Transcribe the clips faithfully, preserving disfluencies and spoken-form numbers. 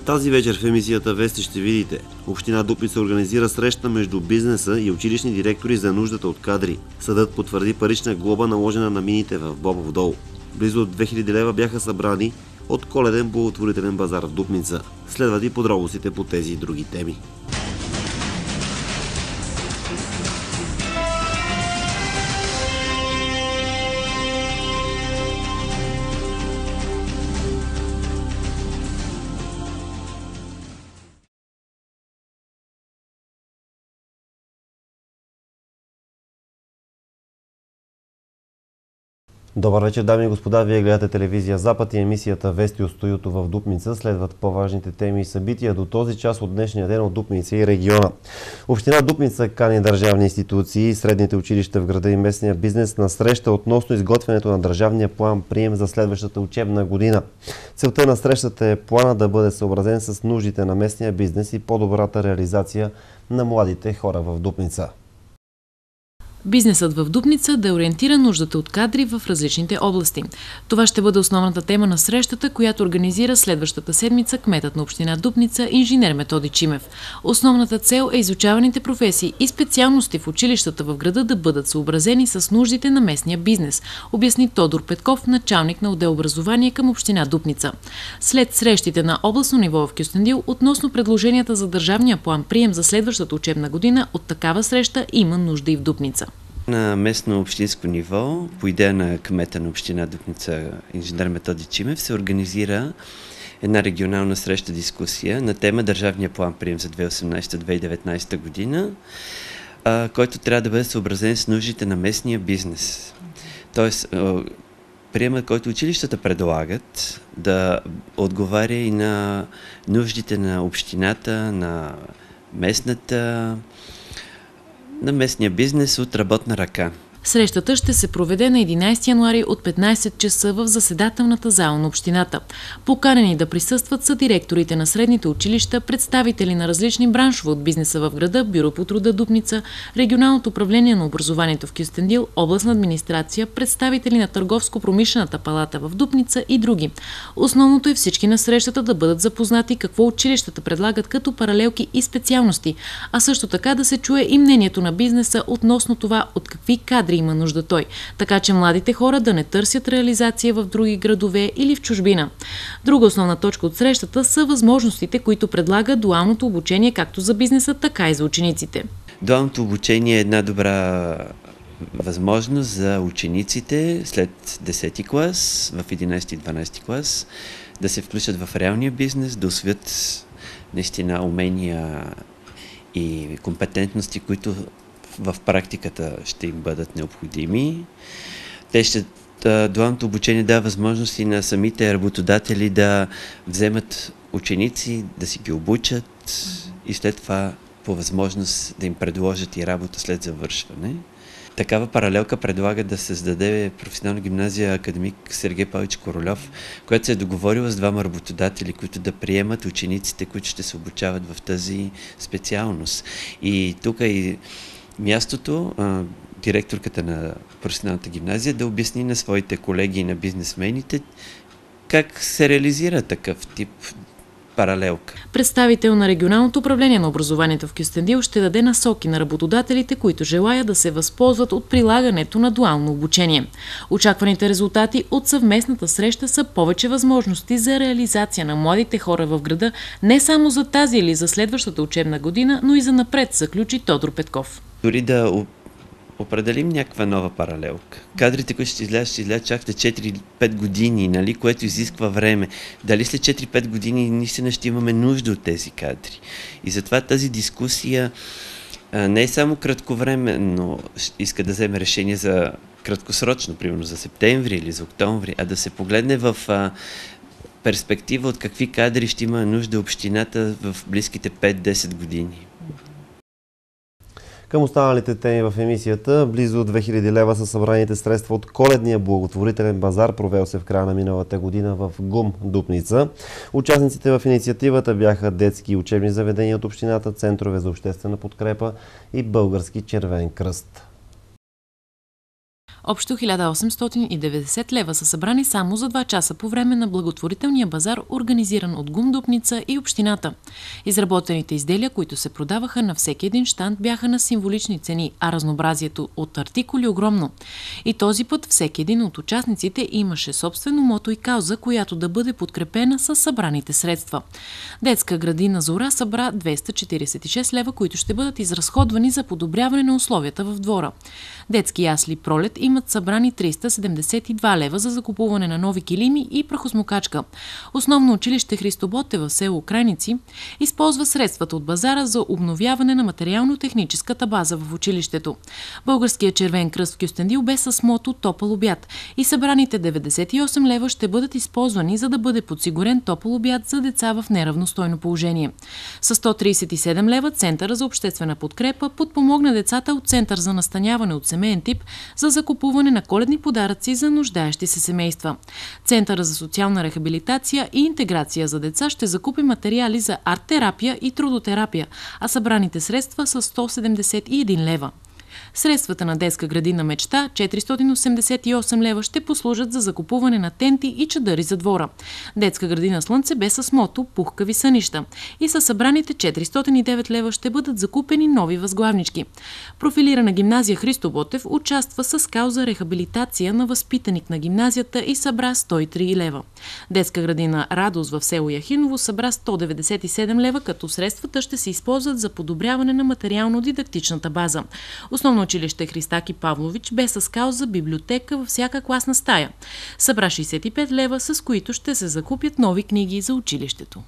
Тази вечер в емисията Вести ще видите: Община Дупница организира среща между бизнеса и училищни директори за нуждата от кадри. Съдът потвърди парична глоба, наложена на мините в Бобов дол. Близо две хиляди лева бяха събрани от коледен благотворителен базар в Дупница. Следват и подробностите по тези и други теми. Добър вечер, дами и господа! Вие гледате телевизия Запад и емисията Вести от студиото в Дупница. Следват по-важните теми и събития до този час от днешния ден от Дупница и региона. Община Дупница кани държавни институции, средните училища в града и местния бизнес на среща относно изготвянето на държавния план прием за следващата учебна година. Целта на срещата е плана да бъде съобразен с нуждите на местния бизнес и по-добрата реализация на младите хора в Дупница. Бизнесът в Дупница да ориентира нуждата от кадри в различните области. Това ще бъде основната тема на срещата, която организира следващата седмица кметът на община Дупница инженер Методи Чимев. Основната цел е изучаваните професии и специалности в училищата в града да бъдат съобразени с нуждите на местния бизнес, обясни Тодор Петков, началник на отдел образование към община Дупница. След срещите на областно ниво в Кюстендил относно предложенията за държавния план прием за следващата учебна година, от такава среща има нужда и в Дупница. На местно общинско ниво, по идея на кмета на община Дупница инженер Методи Чимев, се организира една регионална среща дискусия на тема Държавния план прием за две хиляди и осемнадесета - две хиляди и деветнадесета година, който трябва да бъде съобразен с нуждите на местния бизнес. Тоест, приемът, който училищата предлагат, да отговаря и на нуждите на общината, на местната на местния бизнес от работна ръка. Срещата ще се проведе на единадесети януари от петнадесет часа в заседателната зала на общината. Поканени да присъстват са директорите на средните училища, представители на различни браншове от бизнеса в града, Бюро по труда Дупница, Регионалното управление на образованието в Кюстендил, областна администрация, представители на Търговско-промишлената палата в Дупница и други. Основното е всички на срещата да бъдат запознати какво училищата предлагат като паралелки и специалности, а също така да се чуе и мнението на бизнеса относно това от какви кадри има нужда той, така че младите хора да не търсят реализация в други градове или в чужбина. Друга основна точка от срещата са възможностите, които предлага дуалното обучение както за бизнеса, така и за учениците. Дуалното обучение е една добра възможност за учениците след десети клас, в единадесети и дванадесети клас, да се включат в реалния бизнес, да усвоят наистина умения и компетентности, които в практиката ще им бъдат необходими. Те ще, дуалното обучение дава възможности на самите работодатели да вземат ученици, да си ги обучат и след това по възможност да им предложат и работа след завършване. Такава паралелка предлага да създаде професионална гимназия академик Сергей Павлович Королев, която се е договорила с двама работодатели, които да приемат учениците, които ще се обучават в тази специалност. И тук и мястото, а, директорката на професионалната гимназия да обясни на своите колеги и на бизнесмените как се реализира такъв тип паралелка. Представител на Регионалното управление на образованието в Кюстендил ще даде насоки на работодателите, които желаят да се възползват от прилагането на дуално обучение. Очакваните резултати от съвместната среща са повече възможности за реализация на младите хора в града, не само за тази или за следващата учебна година, но и за напред, заключи Тодор Петков. Дори да определим някаква нова паралелка. Кадрите, които ще излязат, ще излязат чак след четири-пет години, нали, което изисква време. Дали след четири-пет години наистина ще имаме нужда от тези кадри. И затова тази дискусия а, не е само кратковременно иска да вземе решение за краткосрочно, примерно за септември или за октомври, а да се погледне в а, перспектива от какви кадри ще има нужда общината в близките пет-десет години. Към останалите теми в емисията, близо две хиляди лева са събраните средства от коледния благотворителен базар, провел се в края на миналата година в ГУМ Дупница. Участниците в инициативата бяха детски и учебни заведения от общината, центрове за обществена подкрепа и Български червен кръст. Общо хиляда осемстотин и деветдесет лева са събрани само за два часа по време на благотворителния базар, организиран от ГУМ Дупница и общината. Изработените изделия, които се продаваха на всеки един щанд, бяха на символични цени, а разнообразието от артикули огромно. И този път всеки един от участниците имаше собствено мото и кауза, която да бъде подкрепена с събраните средства. Детска градина Зора събра двеста четиридесет и шест лева, които ще бъдат изразходвани за подобряване на условията в двора. Детски ясли Пролет имат събрани триста седемдесет и два лева за закупуване на нови килими и прахосмокачка. Основно училище Христо Ботев в село Крайници използва средствата от базара за обновяване на материално-техническата база в училището. Българският червен кръст в Кюстендил бе с мото топъл обяд и събраните деветдесет и осем лева ще бъдат използвани, за да бъде подсигурен топъл обяд за деца в неравностойно положение. С сто тридесет и седем лева Центъра за обществена подкрепа подпомогна децата от Център за настаняване от семейен тип за закупуване на коледни подаръци за нуждаещи се семейства. Центъра за социална рехабилитация и интеграция за деца ще закупи материали за арт-терапия и трудотерапия, а събраните средства са сто седемдесет и един лева. Средствата на детска градина Мечта, четиристотин осемдесет и осем лева, ще послужат за закупуване на тенти и чадъри за двора. Детска градина Слънце бе с мото пухкави сънища и със събраните четиристотин и девет лева ще бъдат закупени нови възглавнички. Профилирана гимназия Христо Ботев участва с кауза рехабилитация на възпитаник на гимназията и събра сто и три лева. Детска градина Радост в село Яхиново събра сто деветдесет и седем лева, като средствата ще се използват за подобряване на материално-дидактичната база. Основно училище Христаки Павлович бе с кауза библиотека във всяка класна стая. Събра шейсет и пет лева, с които ще се закупят нови книги за училището.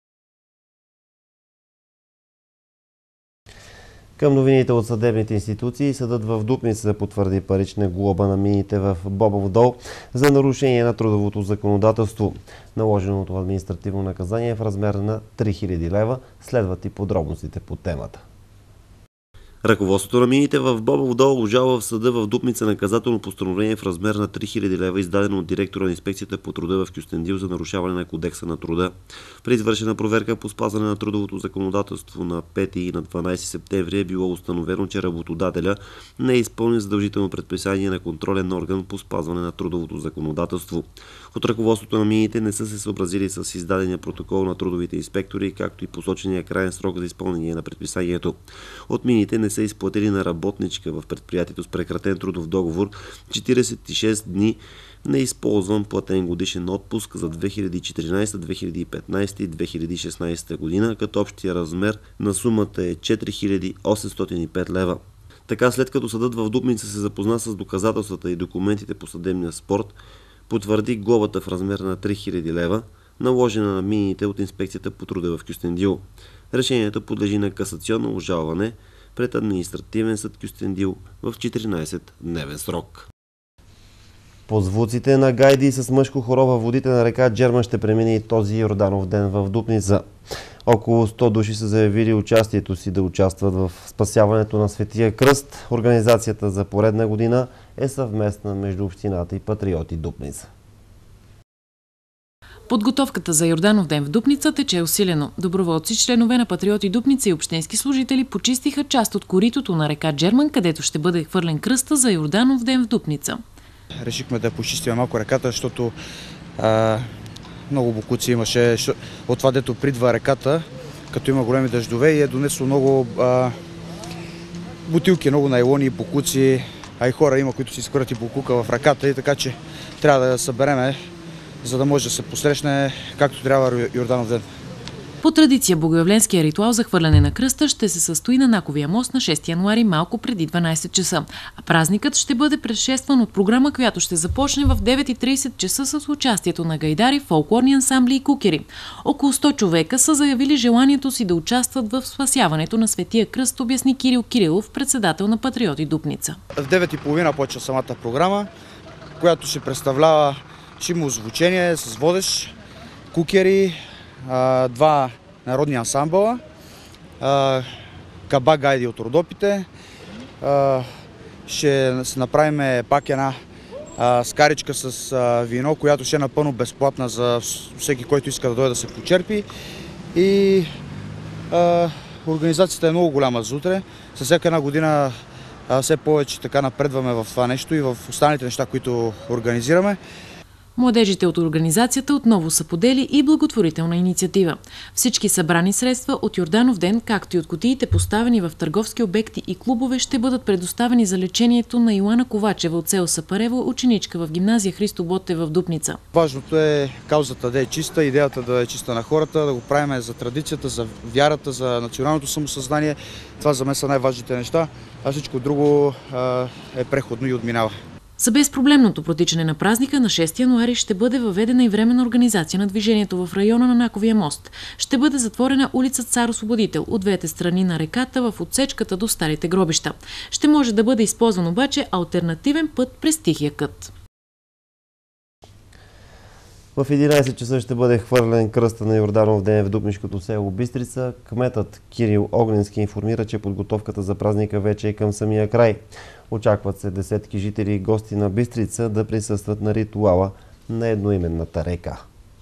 Към новините от съдебните институции, съдът в Дупница потвърди парична глоба на мините в Бобов дол за нарушение на трудовото законодателство. Наложеното административно наказание е в размер на три хиляди лева. Следват и подробностите по темата. Ръководството на мините в Бобов дол обжалва в съда в Дупница наказателно постановление в размер на три хиляди лева, издадено от директора на инспекцията по труда в Кюстендил за нарушаване на кодекса на труда. При извършена проверка по спазване на трудовото законодателство на пети и на дванадесети септември е било установено, че работодателя не е изпълнил задължително предписание на контролен орган по спазване на трудовото законодателство. От ръководството на мините не са се съобразили с издадения протокол на трудовите инспектори, както и посочения крайен срок за изпълнение на предписанието. От мините не са изплатили на работничка в предприятието с прекратен трудов договор четиридесет и шест дни неизползван платен годишен отпуск за две хиляди и четиринадесета, две хиляди и петнадесета и две хиляди и шестнадесета година, като общия размер на сумата е четири хиляди осемстотин и пет лева. Така, след като съдът в Дупница се запозна с доказателствата и документите по съдебния спор, потвърди глобата в размер на три хиляди лева, наложена на мините от инспекцията по труда в Кюстендил. Решението подлежи на касационно обжалване пред административен съд Кюстендил в четиринадесетдневен срок. По звуците на гайди с мъжко хоро във водите на река Джерман ще премине и този Йорданов ден в Дупница. Около сто души са заявили участието си да участват в спасяването на Светия кръст. Организацията за поредна година е съвместна между общината и Патриоти Дупница. Подготовката за Йорданов ден в Дупница тече усилено. Доброволци, членове на Патриоти Дупница и общински служители почистиха част от коритото на река Джерман, където ще бъде хвърлен кръста за Йорданов ден в Дупница. Решихме да почистим малко реката, защото а, много бокуци имаше от това, дето придва реката, като има големи дъждове и е донесло много а, бутилки, много найлони и бокуци, а и хора има, които си изхвърлят и бокука в реката, и така че трябва да я събереме, за да може да се посрещне както трябва Йорданов ден. По традиция богоявленския ритуал за хвърляне на кръста ще се състои на Наковия мост на шести януари малко преди дванадесет часа. А празникът ще бъде предшестван от програма, която ще започне в девет и тридесет часа с участието на гайдари, фолклорни ансамбли и кукери. Около сто човека са заявили желанието си да участват в спасяването на Светия кръст, обясни Кирил Кирилов, председател на Патриоти Дупница. В девет и половина почва самата програма, която ще представлява шимо звучение с водещ, кукери, два народни ансамбъла, каба гайди от Родопите. Ще се направим пак една скаричка с вино, която ще е напълно безплатна за всеки, който иска да дойде да се почерпи. И организацията е много голяма за утре. Със всяка една година а, все повече така напредваме в това нещо и в останалите неща, които организираме. Младежите от организацията отново са подели и благотворителна инициатива. Всички събрани средства от Йорданов ден, както и от кутиите поставени в търговски обекти и клубове, ще бъдат предоставени за лечението на Йоана Ковачева от село Сапарево, ученичка в гимназия Христо Ботев в Дупница. Важното е каузата да е чиста, идеята да е чиста на хората, да го правим за традицията, за вярата, за националното самосъзнание. Това за мен са най-важните неща, а всичко друго а, е преходно и отминава. За безпроблемното протичане на празника на шести януари ще бъде въведена и временна организация на движението в района на Наковия мост. Ще бъде затворена улица Цар Освободител от двете страни на реката в отсечката до старите гробища. Ще може да бъде използван обаче алтернативен път през Тихия кът. В единайсет часа ще бъде хвърлен кръста на Йорданов ден в дупнишкото село Бистрица. Кметът Кирил Огненски информира, че подготовката за празника вече е към самия край. Очакват се десетки жители и гости на Бистрица да присъстват на ритуала на едноименната река.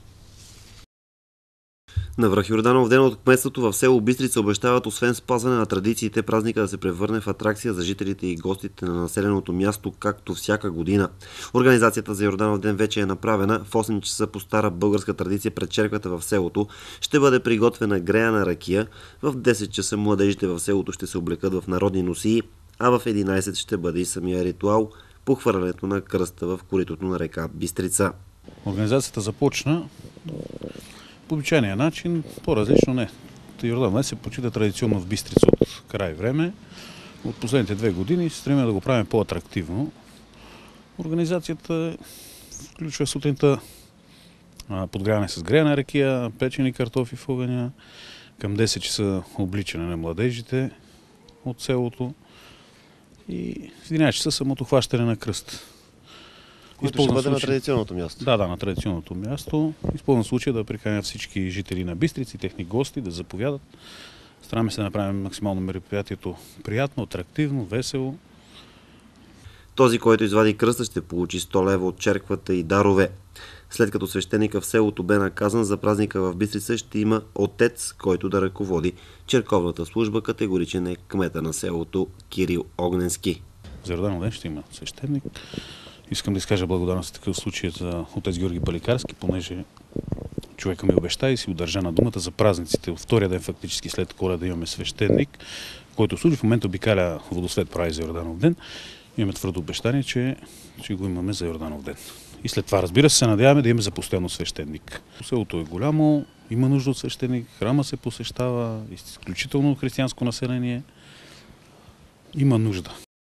На връх Йорданов ден от кметството в село Бистрица обещават, освен спазване на традициите, празника да се превърне в атракция за жителите и гостите на населеното място, както всяка година. Организацията за Йорданов ден вече е направена. В осем часа по стара българска традиция пред черквата в селото ще бъде приготвена греяна ракия. В десет часа младежите в селото ще се облекат в народни носии, а в единайсет ще бъде и самия ритуал по хвърлянето на кръста в коритото на река Бистрица. Организацията започна по обичайния начин, по-различно не. Йордан днес се почита традиционно в Бистрица от край време. От последните две години се стремим да го правим по-атрактивно. Организацията включва сутринта подгряване с греяна ракия, печени картофи в огъня, към десет часа обличане на младежите от селото и в единайсет часа самото хващане на кръст. Което ще бъде на традиционното място. Да, да, на традиционното място. Използвам случая да приканя всички жители на Бистрица и техни гости да заповядат. Стараме се да направим максимално мероприятието приятно, атрактивно, весело. Този, който извади кръста, ще получи сто лева от черквата и дарове. След като свещеника в селото бе наказан, за празника в Бистрица ще има отец, който да ръководи черковната служба. Категоричен е кмета на селото Кирил Огненски. За Йорданов ден ще има свещеник. Искам да изкажа благодарност в такъв случай за отец Георги Паликарски, понеже човека ми обеща и си удържа на думата за празниците. Втория ден фактически след Коледа да имаме свещеник, който служи в момента обикаля водосвет прави за Йорданов ден. Имаме твърдо обещание, че, че го имаме за Йорданов ден. И след това, разбира се, се надяваме да имаме за постоянно свещеник. Селото е голямо, има нужда от свещеник, храма се посещава, изключително християнско население. Има нужда.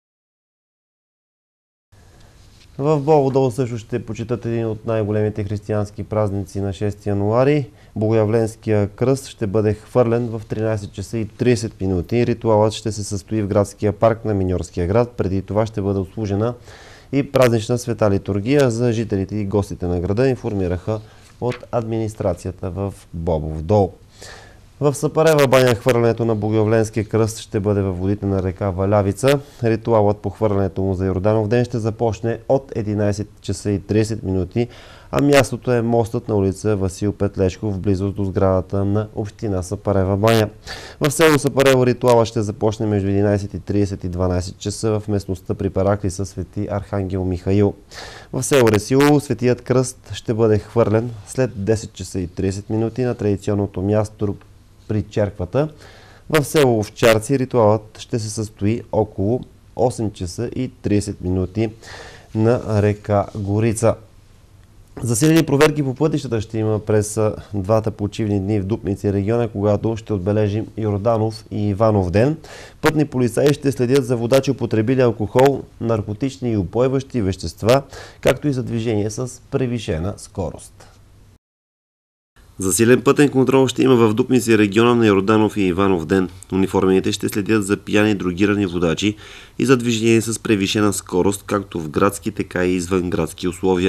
В Бобов дол също ще почитат един от най-големите християнски празници на шести януари. Богоявленския кръст ще бъде хвърлен в тринайсет часа и трийсет минути. Ритуалът ще се състои в градския парк на Миньорския град. Преди това ще бъде отслужена и празнична света литургия за жителите и гостите на града, информираха от администрацията в Бобов дол. В Сапарева баня хвърлянето на Богоявленския кръст ще бъде във водите на река Валявица. Ритуалът по хвърлянето му за Йорданов ден ще започне от единайсет часа и трийсет минути, а мястото е мостът на улица Васил Петлешков, в близост до сградата на община Сапарева баня. В село Сапарево ритуалът ще започне между единайсет и трийсет и дванайсет часа в местността при параклиса Свети Архангел Михаил. В село Ресилово Светият кръст ще бъде хвърлен след десет часа и трийсет минути на традиционното място при черквата. В село Овчарци ритуалът ще се състои около осем часа и трийсет минути на река Горица. Засилени проверки по пътищата ще има през двата почивни дни в Дупница и региона, когато ще отбележим Йорданов и Иванов ден. Пътни полицаи ще следят за водачи, употребили алкохол, наркотични и упойващи вещества, както и за движение с превишена скорост. Засилен пътен контрол ще има в Дупница и региона на Йорданов и Иванов ден. Униформените ще следят за пияни и дрогирани водачи и за движение с превишена скорост, както в градски, така и извън градски условия.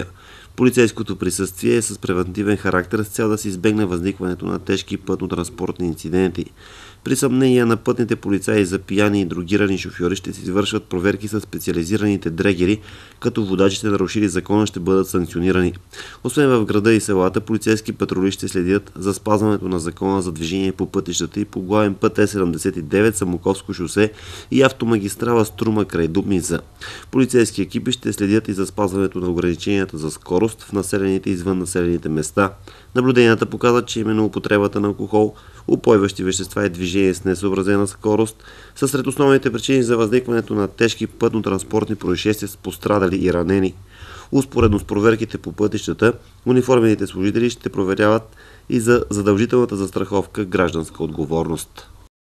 Полицейското присъствие е с превентивен характер с цел да се избегне възникването на тежки пътно-транспортни инциденти. При съмнение на пътните полицаи за пияни и дрогирани шофьори ще се извършват проверки с специализираните дрегери, като водачите нарушили закона ще бъдат санкционирани. Освен в града и селата, полицейски патрули ще следят за спазването на закона за движение по пътищата и по главен път Е седемдесет и девет Самоковско шосе и автомагистрала Струма край Дупница. Полицейски екипи ще следят и за спазването на ограниченията за скорост в населените и извън населените места. Наблюденията показват, че именно употребата на алкохол, упойващи вещества и движение с несъобразена скорост са сред основните причини за възникването на тежки пътно-транспортни происшествия с пострадали и ранени. Успоредно с проверките по пътищата, униформените служители ще проверяват и за задължителната застраховка гражданска отговорност.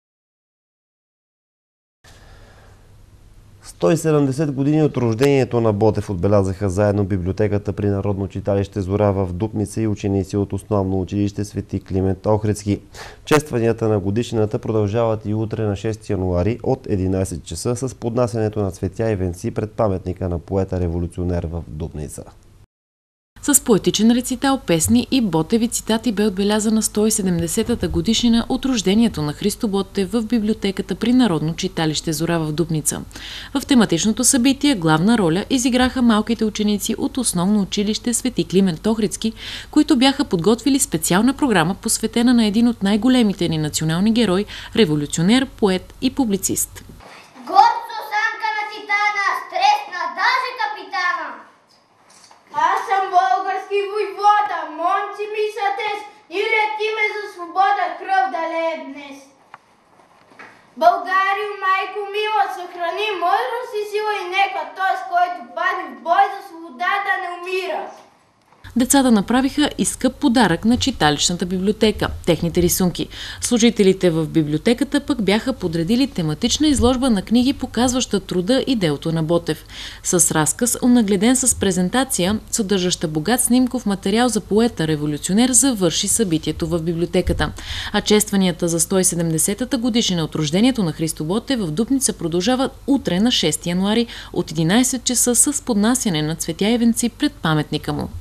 сто и седемдесет години от рождението на Ботев отбелязаха заедно библиотеката при Народно читалище Зора в Дупница и ученици от основно училище Свети Климент Охридски. Честванията на годишнината продължават и утре на шести януари от единайсет часа с поднасянето на цветя и венци пред паметника на поета-революционер в Дупница. С поетичен рецитал, песни и Ботеви цитати бе отбелязана сто и седемдесетата годишнина от рождението на Христо Ботев в библиотеката при Народно читалище Зора в Дупница. В тематичното събитие главна роля изиграха малките ученици от основно училище Свети Климент Охридски, които бяха подготвили специална програма, посветена на един от най-големите ни национални герои, революционер, поет и публицист. Горд с осанка на титана, стресна даже капитана. Аз съм български войвода, монци ми са тез, и летиме за свобода, кръв да лее днес. Българио, майко мила, съхрани мъдрост и сила и нека той, с който падне в бой за свобода, да не умира. Децата направиха и скъп подарък на читалищната библиотека – техните рисунки. Служителите в библиотеката пък бяха подредили тематична изложба на книги, показваща труда и делото на Ботев. С разказ, онагледен с презентация, съдържаща богат снимков материал за поета-революционер, завърши събитието в библиотеката. А честванията за сто и седемдесетата годишнина от рождението на Христо Ботев в Дупница продължават утре на шести януари от единайсет часа с поднасяне на цветя и венци пред паметника му.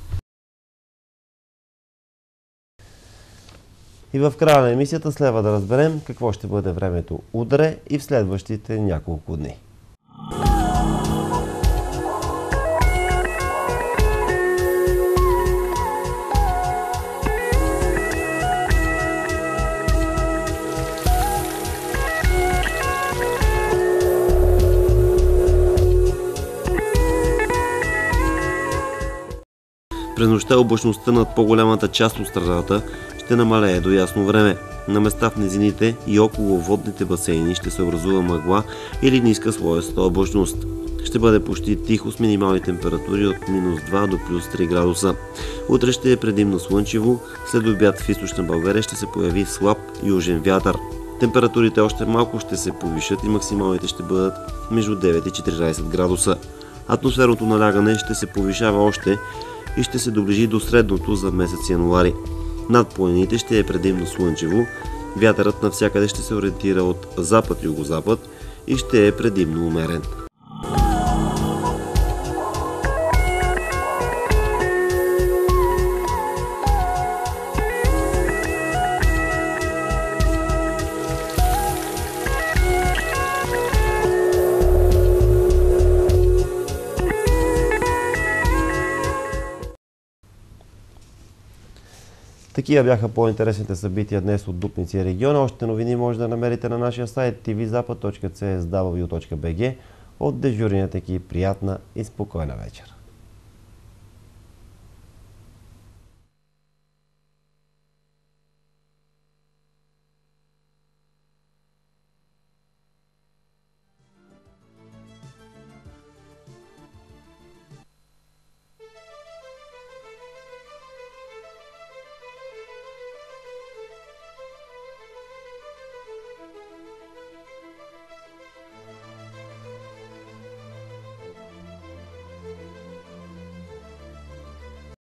И в края на емисията следва да разберем какво ще бъде времето утре и в следващите няколко дни. През нощта облачността над по-голямата част от страната ще намалее до ясно време. На места в низините и около водните басейни ще се образува мъгла или ниска слоеста облачност. Ще бъде почти тихо с минимални температури от минус два до плюс три градуса. Утре ще е предимно слънчево, след обяд в източна България ще се появи слаб южен вятър. Температурите още малко ще се повишат и максималните ще бъдат между девет и четиринайсет градуса. Атмосферното налягане ще се повишава още и ще се доближи до средното за месец януари. Над планините ще е предимно слънчево, вятърът навсякъде ще се ориентира от запад-югозапад и ще е предимно умерен. Такива бяха по-интересните събития днес от Дупница и региона. Още новини може да намерите на нашия сайт ти ви запад точка си ес дабъл ю точка би джи. От дежурният екип приятна и спокойна вечер.